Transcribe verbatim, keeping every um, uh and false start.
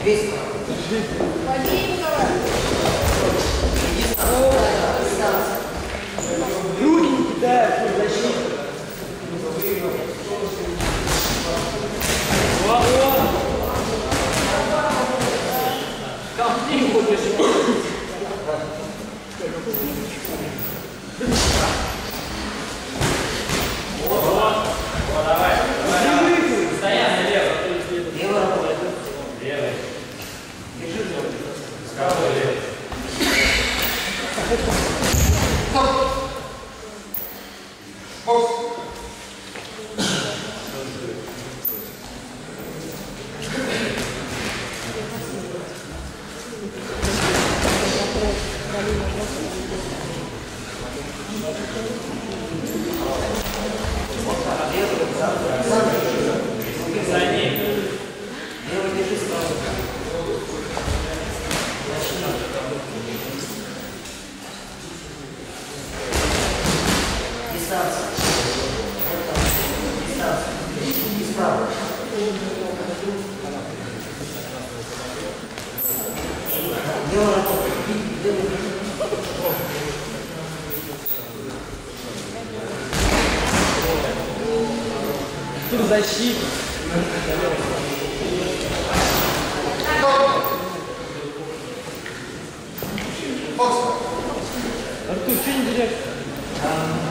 Есть. Руки не кидают, защита. Ко мне его держи. Вот, вот, давай, давай, стоять налево. Лево работает. Левый. Держи. С кого левый? Стоп. Бокс. За ним. Левый держи сразу. Дистанция. Вот так. Дистанция. И справа. Лево работает. Левый. Тут защита. Артур, что не директор?